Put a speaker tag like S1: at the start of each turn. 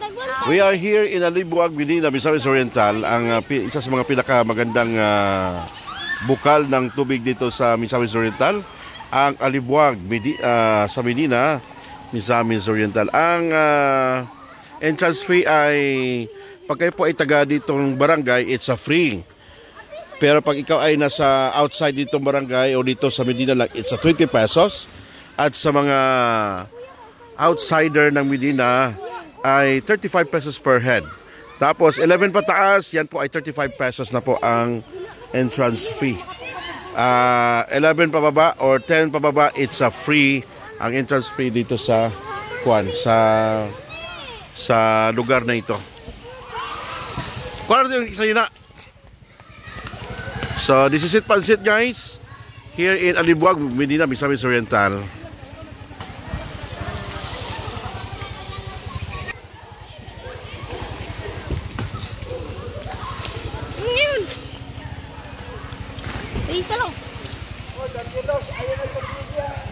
S1: We are here in Alibuag, Medina, Misamis Oriental, ang isa sa mga pinakamagandang bukal ng tubig dito sa Misamis Oriental, ang Alibuag sa Medina, Misamis Oriental. Ang entrance fee ay, pag kayo po ay taga ditong barangay, it's a free. Pero pag ikaw ay nasa outside ditong barangay o dito sa Medina lang, it's a 20 pesos. At sa mga outsider ng Medina ay 35 pesos per head. Tapos 11 pataas, yan po ay 35 pesos na po ang entrance fee. 11 pababa or 10 pababa, it's a free ang entrance fee dito sa sa lugar na ito. So this is it, Pansit, guys, here in Alibuag, Medina, Misamis Oriental.
S2: Isa lang.
S3: Oh, 20 ayun ay